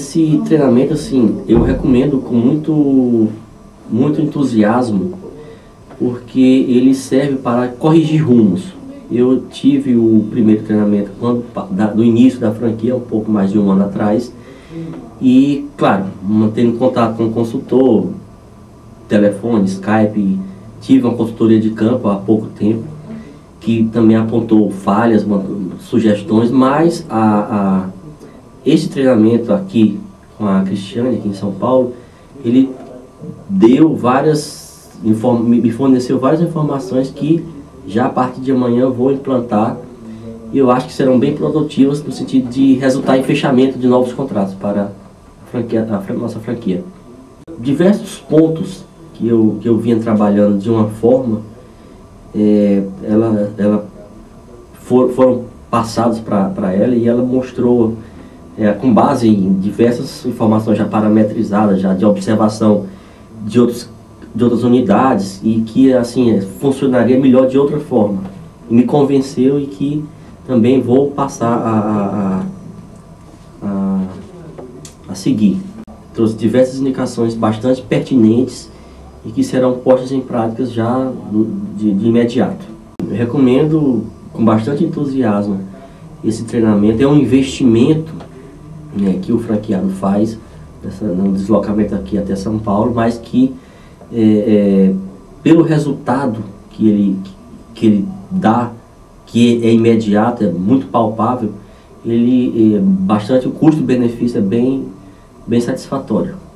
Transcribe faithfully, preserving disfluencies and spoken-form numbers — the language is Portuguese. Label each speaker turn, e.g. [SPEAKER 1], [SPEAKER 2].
[SPEAKER 1] Esse treinamento, assim, eu recomendo com muito, muito entusiasmo, porque ele serve para corrigir rumos. Eu tive o primeiro treinamento quando, da, no início da franquia, um pouco mais de um ano atrás, e, claro, mantendo contato com o consultor, telefone, Skype. Tive uma consultoria de campo há pouco tempo, que também apontou falhas, sugestões, mas a, a, esse treinamento aqui com a Cristiane, aqui em São Paulo, ele deu várias, me forneceu várias informações que já a partir de amanhã eu vou implantar, e eu acho que serão bem produtivas no sentido de resultar em fechamento de novos contratos para a, franquia, a nossa franquia. Diversos pontos que eu, que eu vinha trabalhando de uma forma, é, ela, ela for, foram passados para ela, e ela mostrou, é, com base em diversas informações já parametrizadas, já de observação de, outros, de outras unidades, e que assim funcionaria melhor de outra forma. E me convenceu, e que também vou passar a, a, a, a seguir. Trouxe diversas indicações bastante pertinentes e que serão postas em práticas já de, de imediato. Eu recomendo com bastante entusiasmo esse treinamento. É um investimento, né, que o franqueado faz nessa, no deslocamento aqui até São Paulo, mas que é, é, pelo resultado que ele, que ele dá, que é imediato, é muito palpável, ele é bastante, o custo-benefício é bem, bem satisfatório.